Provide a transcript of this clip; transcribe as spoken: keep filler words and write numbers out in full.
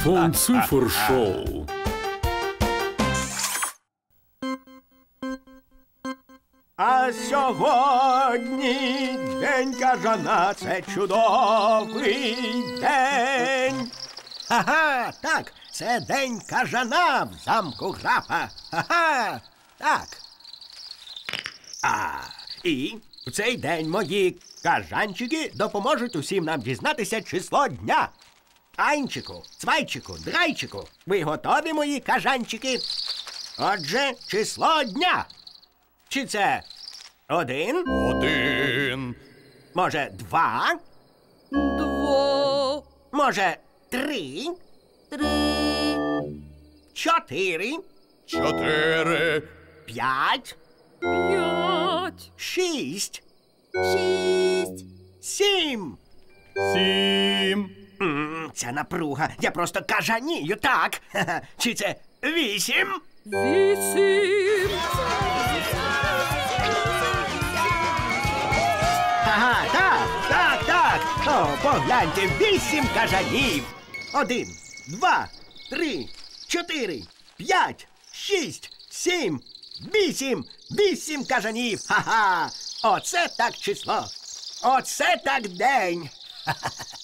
Von Цифершоу. А сьогодні день кажана, це чудовий день. Ага, так, це день кажана в замку графа. Ага, так. А, і в цей день мої кажанчики допоможуть усім нам дізнатися число дня. Анчику, цвайчику, драйчику, ви готові, мої кажанчики? Отже, число дня. Чи це один? Один. Може, два? Два, Може, три? три, Чотири? Чотири. П'ять? п'ять, Шість? шість, Сім? Сім. М, Ця напруга. Я просто кажанію, так. Ха-ха. Чи це вісім? вісім, Ага, так, так, так. О, погляньте, вісім кажанів. Один, два, три, чотири, п'ять, шість, сім, вісім. Вісім кажанів. Ха-ха. Оце так число. Оце так день. Ха-ха.